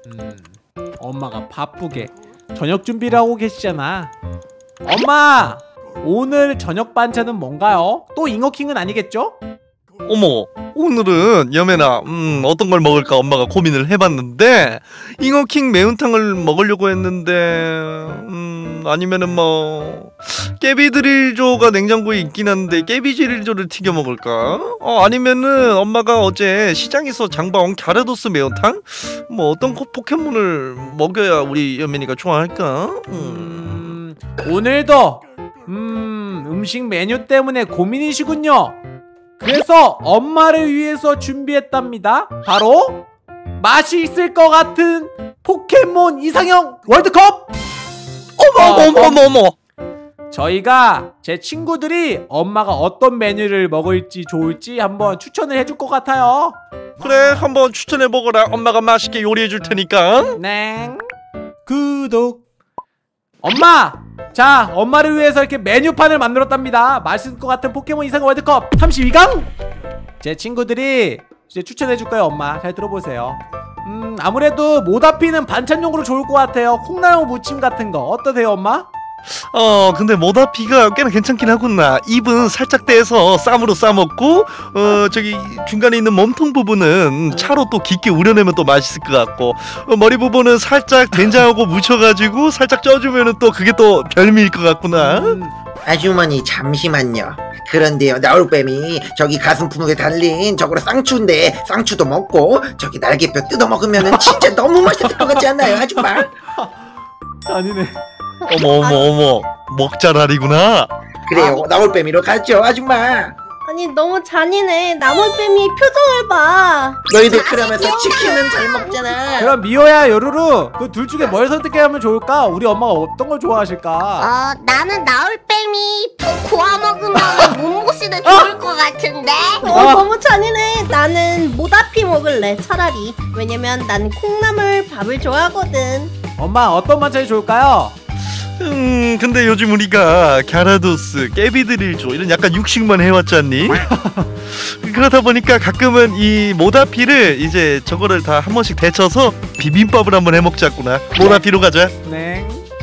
엄마가 바쁘게 저녁 준비를 하고 계시잖아. 엄마! 오늘 저녁 반찬은 뭔가요? 또 잉어킹은 아니겠죠? 어머, 오늘은 여매나 어떤 걸 먹을까 엄마가 고민을 해봤는데 잉어킹 매운탕을 먹으려고 했는데 아니면은 뭐 깨비드릴조가 냉장고에 있긴 한데 깨비드릴조를 튀겨 먹을까? 아니면은 엄마가 어제 시장에서 장봐온 갸르도스 매운탕? 뭐 어떤 포켓몬을 먹여야 우리 여매니가 좋아할까? 오늘도 음식 메뉴 때문에 고민이시군요. 그래서 엄마를 위해서 준비했답니다. 바로 맛이 있을 것 같은 포켓몬 이상형 월드컵! 어머. 저희가 제 친구들이 엄마가 어떤 메뉴를 먹을지 좋을지 한번 추천을 해줄 것 같아요. 그래, 한번 추천해보거라. 엄마가 맛있게 요리해줄 테니까. 네. 구독. 엄마! 자, 엄마를 위해서 이렇게 메뉴판을 만들었답니다. 맛있을 것 같은 포켓몬 이상 월드컵 32강! 제 친구들이 이제 추천해줄 거예요. 엄마 잘 들어보세요. 아무래도 모다피는 반찬용으로 좋을 것 같아요. 콩나물 무침 같은 거 어떠세요, 엄마? 근데 모다피가 꽤나 괜찮긴 하구나. 입은 살짝 떼서 쌈으로 싸먹고 저기 중간에 있는 몸통 부분은 차로 또 깊게 우려내면 또 맛있을 것 같고 머리 부분은 살짝 된장하고 묻혀가지고 살짝 쪄주면은 또 그게 또 별미일 것 같구나. 아주머니 잠시만요. 그런데요, 나올뱀이 저기 가슴 품에 달린 저거로 쌍추인데 쌍추도 먹고 저기 날개뼈 뜯어 먹으면은 진짜 너무 맛있을 것 같지 않나요, 아줌마? 아니네. 어머 먹자랄이구나. 그래요, 나올뱀이로 가죠, 아줌마. 아니 너무 잔인해. 나물뱀이 표정을 봐. 너희들 그러면서 치킨은 잘 먹잖아. 그럼 미호야, 요루루 그 둘 중에 뭘 선택해야 하면 좋을까? 우리 엄마가 어떤 걸 좋아하실까? 나는 나올뱀이 푹 구워 먹으면 몸보신에 좋을 것 같은데. 너무 잔인해. 나는 모다피 먹을래 차라리. 왜냐면 난 콩나물 밥을 좋아하거든. 엄마 어떤 반찬이 좋을까요? 근데 요즘 우리가 갸라도스, 깨비드릴조 이런 약간 육식만 해왔잖니? 그러다 보니까 가끔은 이 모다피를 이제 저거를 다 한 번씩 데쳐서 비빔밥을 한번 해먹자꾸나. 모다피로 가자. 네.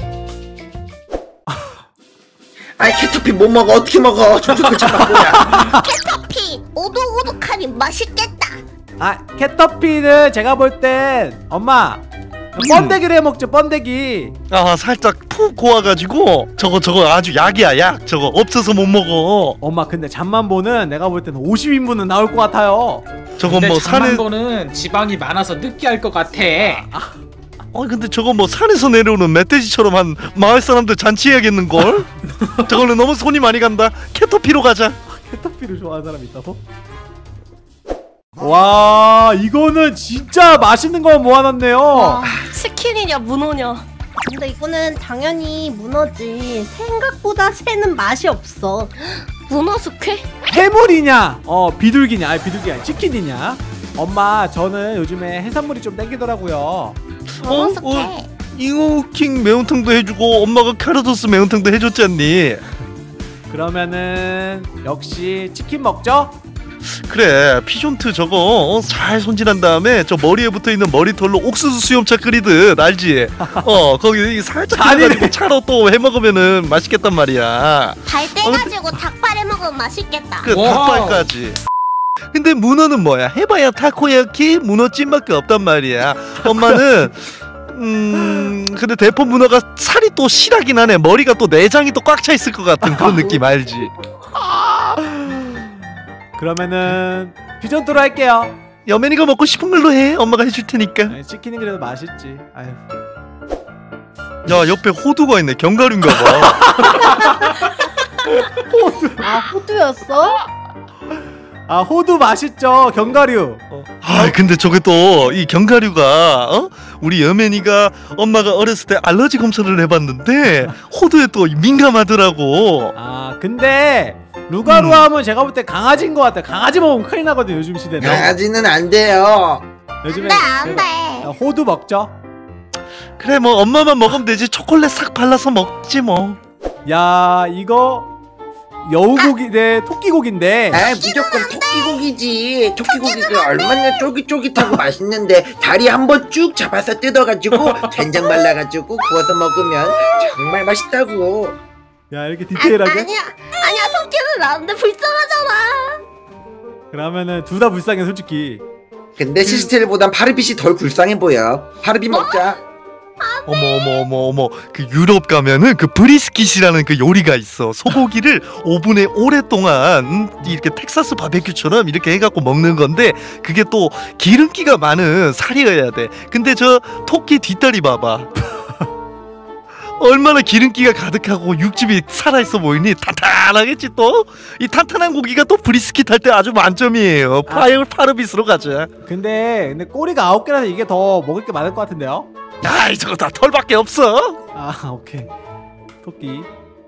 아이, 캐터피 못 먹어. 어떻게 먹어? 촉촉한 뭐야? 캐터피 오독오독하니 맛있겠다. 캐터피는 제가 볼 땐 엄마 번데기를 해먹죠. 번데기. 살짝 푹 고와가지고 저거 아주 약이야, 약. 저거 없어서 못 먹어. 엄마 근데 잠만보는 내가 볼 때는 50인분은 나올 것 같아요. 저건 뭐 산에 잠만보는 지방이 많아서 느끼할 것 같아. 근데 저거 뭐 산에서 내려오는 멧돼지처럼 한 마을 사람들 잔치해야겠는걸? 저거는 너무 손이 많이 간다. 캐터피로 가자. 캐터피를 좋아하는 사람이 있다고? 와, 이거는 진짜 맛있는 거 모아놨네요. 치킨이냐 문어냐. 근데 이거는 당연히 문어지. 생각보다 새는 맛이 없어. 문어 숙회? 해물이냐 비둘기냐. 비둘기냐 치킨이냐. 엄마 저는 요즘에 해산물이 좀 땡기더라고요. 문어 숙회. 잉어킹 매운탕도 해주고 엄마가 갸라도스 매운탕도 해줬잖니. 그러면은 역시 치킨 먹죠? 그래, 피존트 저거 잘 손질한 다음에 저 머리에 붙어있는 머리털로 옥수수 수염차 끓이듯 알지? 거기 살짝 해가지고 차로 또 해먹으면은 맛있겠단 말이야. 발 떼가지고 닭발 해먹으면 맛있겠다. 그 닭발까지. 근데 문어는 뭐야? 해봐야 타코야키 문어찜밖에 없단 말이야. 엄마는 근데 대포 문어가 살이 또 실하긴 하네. 머리가 또 내장이 또 꽉 차 있을 것 같은 그런 느낌 알지? 그러면은 피존토로 할게요. 여맨이가 먹고 싶은 걸로 해. 엄마가 해줄 테니까. 치킨은 그래도 맛있지. 아유. 야, 옆에 호두가 있네. 견과류인가 봐. 호두. 호두였어? 호두 맛있죠. 견과류. 근데 저게 또 이 견과류가 우리 여맨이가 엄마가 어렸을 때 알러지 검사를 해봤는데 호두에 또 민감하더라고. 근데 루가루 하면 제가 볼 때 강아지인 것 같아요. 강아지 먹으면 큰일 나거든요, 요즘 시대는. 강아지는 안 돼요. 요즘에 안 돼. 호두 먹죠. 그래, 뭐 엄마만 먹으면 되지. 초콜릿 싹 발라서 먹지 뭐. 야, 이거 여우고기 대 토끼고기인데. 아 무조건 토끼고기지. 토끼고기가 얼마나 쫄깃쫄깃하고 맛있는데 다리 한번 쭉 잡아서 뜯어가지고 된장 발라가지고 구워서 먹으면 정말 맛있다고. 야 이렇게 디테일하게? 아니야 토끼는 나는데 불쌍하잖아. 그러면은 둘 다 불쌍해 솔직히. 근데 시스텔보단 파르빗이 덜 불쌍해 보여. 파르빗 먹자. 어머 그 유럽 가면은 그 브리스킷이라는 그 요리가 있어. 소고기를 오븐에 오랫동안 이렇게 텍사스 바베큐처럼 이렇게 해갖고 먹는 건데 그게 또 기름기가 많은 살이어야 돼. 근데 저 토끼 뒷다리 봐봐. 얼마나 기름기가 가득하고 육즙이 살아있어 보이니? 탄탄하겠지 또? 이 탄탄한 고기가 또 브리스킷 할 때 아주 만점이에요. 파르빗으로 가자. 근데 꼬리가 9개라서 이게 더 먹을 게 많을 것 같은데요? 아이 저거 다 털밖에 없어. 아 오케이. 토끼.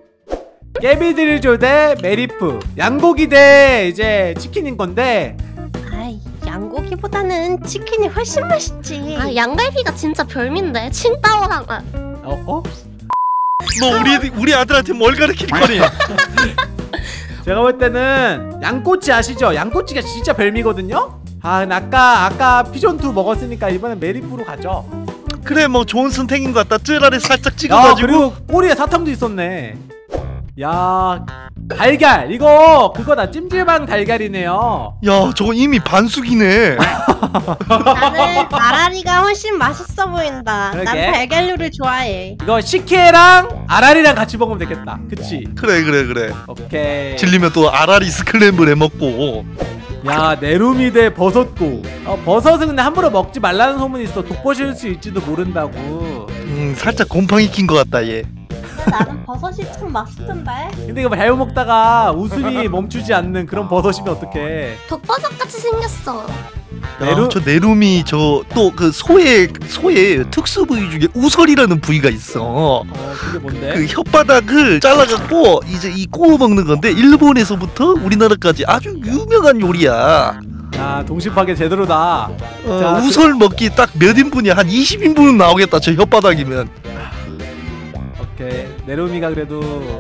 깨비드리조 대 메리프. 양고기 대 이제 치킨인 건데. 아이, 양고기보다는 치킨이 훨씬 맛있지. 아 양갈비가 진짜 별미인데 칭따오랑 어? 너 우리 아들한테 뭘 가르칠 거니? 제가 볼 때는 양꼬치 아시죠? 양꼬치가 진짜 별미거든요? 아 근데 아까 피존2 먹었으니까 이번엔 메리프로 가죠. 그래 뭐 좋은 선택인 것 같다. 쯔라를 살짝 야 찍어가지고. 그리고 꼬리에 사탕도 있었네. 야 달걀 이거 그거다. 찜질방 달걀이네요. 야 저거 이미 반숙이네. 나는 아라리가 훨씬 맛있어 보인다. 난 그러게. 달걀류를 좋아해. 이거 식혜랑 아라리랑 같이 먹으면 되겠다. 그치? 그래. 오케이. 질리면 또 아라리 스크램블 해먹고. 야 내루미 대 버섯고. 버섯은 근데 함부로 먹지 말라는 소문이 있어. 독버실 수 있지도 모른다고. 살짝 곰팡이 낀 것 같다 얘. 근데 나는 버섯이 참 맛있던데. 근데 이거 잘못 먹다가 웃음이 멈추지 않는 그런 버섯이면 어떡해. 독버섯 같이 생겼어. 저 내룸이 저 또 그 소의 특수 부위 중에 우설이라는 부위가 있어. 그게 뭔데? 그 혓바닥을 잘라갖고 이제 이 구워 먹는 건데 일본에서부터 우리나라까지 아주 유명한 요리야. 야 동심파괴 제대로다. 자, 우설 먹기 딱 몇 인분이야? 한 20인분은 나오겠다 저 혓바닥이면. 오케이. 내루미가 그래도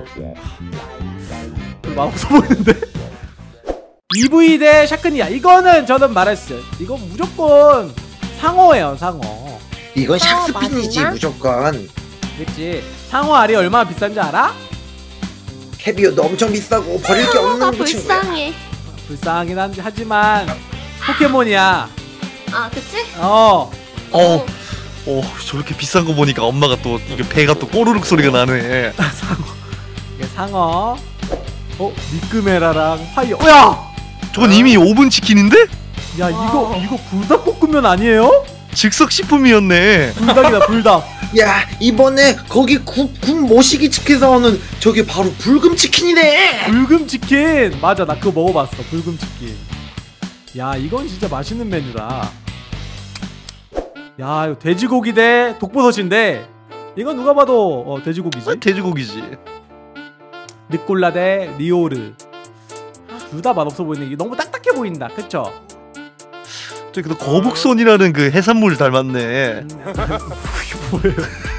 별 맛없어 보이는데? EV 대 샤크니아. 이거는 저는 말했어요. 이건 무조건 상어예요 상어. 이건 샥스핀이지 맛있나? 무조건. 그치? 상어 알이 얼마나 비싼지 알아? 캐비어도 엄청 비싸고 버릴 게 나 없는 그 친구야. 불쌍해. 불쌍하긴 하지만 포켓몬이야. 아 그치? 저렇게 비싼 거 보니까 엄마가 또 이게 배가 또 꼬르륵 소리가 나네. 이게 상어. 미끄메라랑 파이어. 야! 저건 이미 오븐 치킨인데? 야 이거 불닭볶음면 아니에요? 즉석 식품이었네. 불닭이다 불닭. 야 이번에 거기 군 모시기 치킨에서 오는 저게 바로 불금치킨이네. 불금치킨. 맞아 나 그거 먹어봤어. 불금치킨. 야 이건 진짜 맛있는 메뉴다. 야 이거 돼지고기 대 독버섯인데 이건 누가 봐도 돼지고기지. 돼지고기지. 르꼴라 대 리오르. 둘 다 맛없어 보이네. 이게 너무 딱딱해 보인다. 그쵸? 저기 또 거북손이라는 그 해산물 닮았네. 그게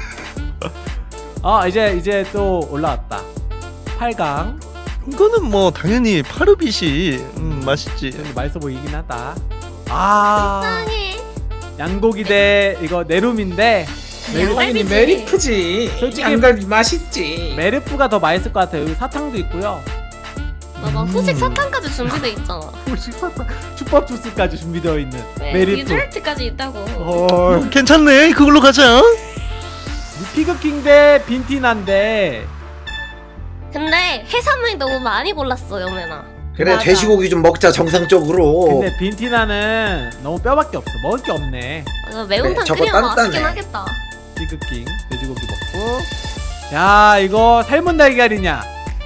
뭐예요? 이제 또 올라왔다. 8강. 이거는 뭐 당연히 파르빗이 맛있지. 맛있어 보이긴 하다. 불쌍해. 양고기 대 이거 내룸인데 당연히 메리프지. 솔직히 양갈비 맛있지. 메르프가 더 맛있을 것 같아요. 여기 사탕도 있고요. 맞아 후식 사탕까지 준비돼 있잖아. 후식 사탕, 슈퍼 주스까지 준비되어 있는 네, 메리프. 디저트까지 있다고. 헐. 괜찮네. 그걸로 가자. 피그킹 대 빈티나인데 근데 해산물이 너무 많이 골랐어 여매나. 그래 맞아. 돼지고기 좀 먹자 정상적으로. 근데 빈티나는 너무 뼈밖에 없어. 먹을 게 없네. 맞아 매운탕 저거 끓이면 단단해. 맛있긴 하겠다. 피그킹 돼지고기 먹고. 야 이거 삶은 달걀이냐?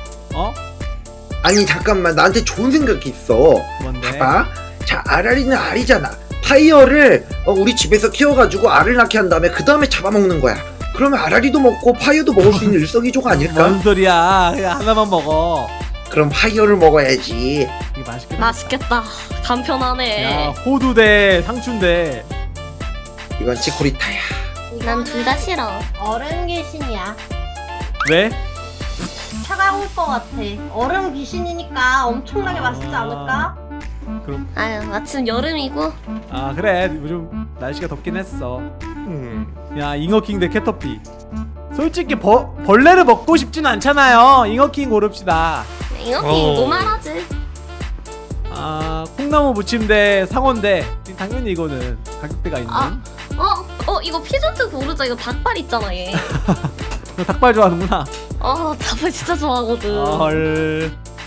아니 잠깐만 나한테 좋은 생각이 있어. 뭔데? 봐봐. 자 아라리는 알이잖아. 파이어를 우리 집에서 키워가지고 알을 낳게 한 다음에 그 다음에 잡아먹는 거야. 그러면 아라리도 먹고 파이어도 먹을 수 있는 일석이조가 아닐까? 뭔 소리야? 그냥 하나만 먹어. 그럼 파이어를 먹어야지. 이게 맛있겠다. 맛있겠다. 간편하네. 야 호두 대 상추인데. 이건 치코리타야. 난 둘 다 싫어. 어른 귀신이야. 왜? 차가울 것 같아. 얼음 귀신이니까 엄청나게 맛있지 않을까? 그럼 아유 마침 여름이고. 아 그래 요즘 날씨가 덥긴 했어. 야 잉어킹 대 캐터피. 솔직히 벌레를 먹고 싶진 않잖아요. 잉어킹 고릅시다. 잉어킹 노말하지. 아 콩나무 무침 대 상어인데 당연히 이거는 가격대가 있는. 이거 피존트 고르자. 이거 닭발 있잖아 얘. 너 닭발 좋아하는구나. 닭발 진짜 좋아하거든. 헐.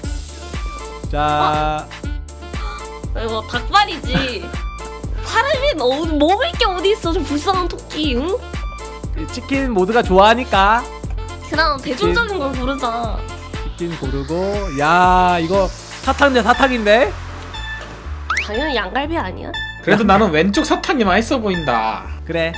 자 이거 닭발이지. 사람이 먹을 게 어디 있어? 좀 불쌍한 토끼. 응? 치킨 모두가 좋아하니까 그럼 대중적인 걸 고르자. 치킨 고르고. 야 이거 사탕 대 사탕인데. 당연히 양갈비 아니야? 그래도 나는 왼쪽 사탕이 맛있어 보인다. 그래.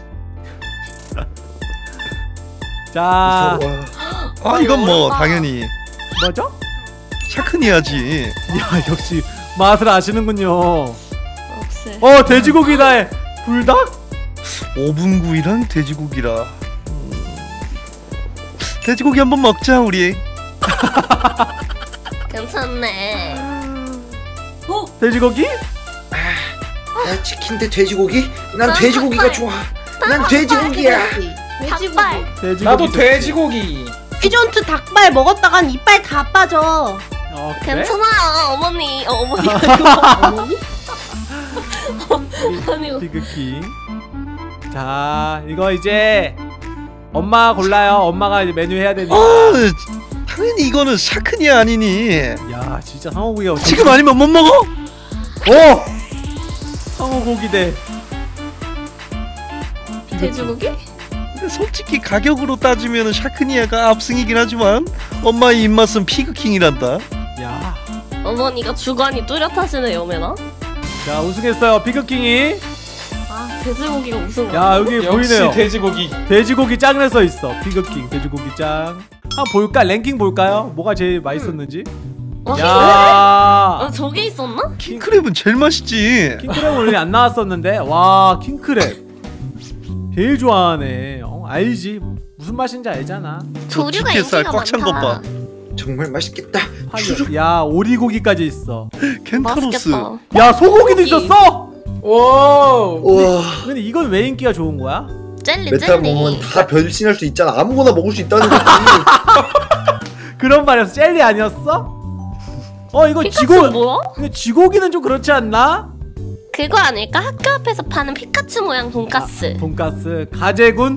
자 이건 뭐 어렵다. 당연히 뭐죠? 샤크니아지. 야 역시 맛을 아시는군요. 없애. 돼지고기다. 불닭? 오븐구이랑 돼지고기라. 돼지고기 한번 먹자 우리. 괜찮네. 돼지고기? 치킨 대 돼지고기? 난 난 돼지고기가 닭발. 좋아. 난 돼지고기야. 닭발. 돼지고기. 나도 돼지고기. 피존트 닭발 먹었다간 이빨 다 빠져. 그래? 괜찮아요 어머니. 어머니. 어머니? 어머니. 피그킹. 자 이거 이제 엄마 골라요. 엄마가 이제 메뉴 해야 되니까. 당연히 이거는 샤크니아 아니니. 야 진짜 상어고기가 지금 아니면 못 먹어? 상어고기 대 돼지고기? 근데 솔직히 가격으로 따지면 샤크니아가 압승이긴 하지만 엄마의 입맛은 피그킹이란다. 야, 어머니가 주관이 뚜렷하시네 여매나. 자 우승했어요 피그킹이. 돼지고기가 우승. 야 여기 역시 보이네요. 돼지고기. 돼지고기 짱을 써 있어. 피그킹 돼지고기 짱. 한번 볼까? 랭킹 볼까요? 뭐가 제일 맛있었는지. 야 저게 있었나? 킹크랩은 제일 맛있지. 킹크랩 오늘 안 나왔었는데. 와 킹크랩 제일 좋아하네. 알지 무슨 맛인지 알잖아. 조류가 집게살 인기가 꽉 찬 것 많다. 봐. 정말 맛있겠다. 야 오리고기까지 있어. 켄타로스. 맛있겠다. 야 소고기도 소고기. 있었어. 오. 우와. 근데 이건 왜 인기가 좋은 거야? 젤리 메타 보면 젤리. 다 변신할 수 있잖아. 아무거나 먹을 수 있다는 거지. 그런 말이었어. 젤리 아니었어? 이거 피카츄는 뭐야? 근데 쥐고기는 좀 그렇지 않나? 그거 아닐까? 학교 앞에서 파는 피카츄 모양 돈까스. 돈가스 가재군.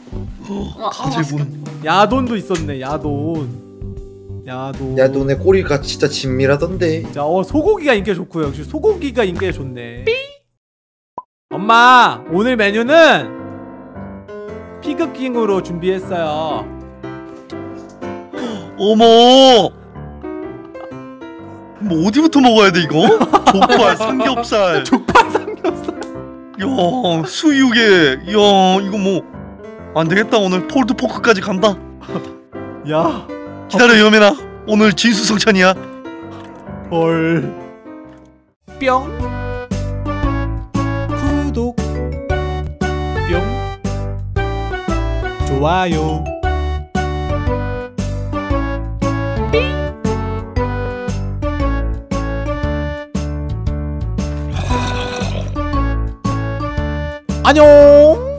가재군. 야돈도 있었네. 야돈. 야 너네 꼬리가 진짜 진밀하던데. 자 소고기가 인기가 좋고요. 역시 소고기가 인기가 좋네. 엄마 오늘 메뉴는 피그킹으로 준비했어요. 어머. 뭐 어디부터 먹어야 돼 이거? 족발, 삼겹살. 족발 삼겹살. 야 수육에. 야 이거 뭐 안 되겠다. 오늘 폴드 포크까지 간다. 야 기다려 여매나. 오늘 진수성찬이야. 헐. 뿅. 구독. 뿅. 좋아요. 안녕.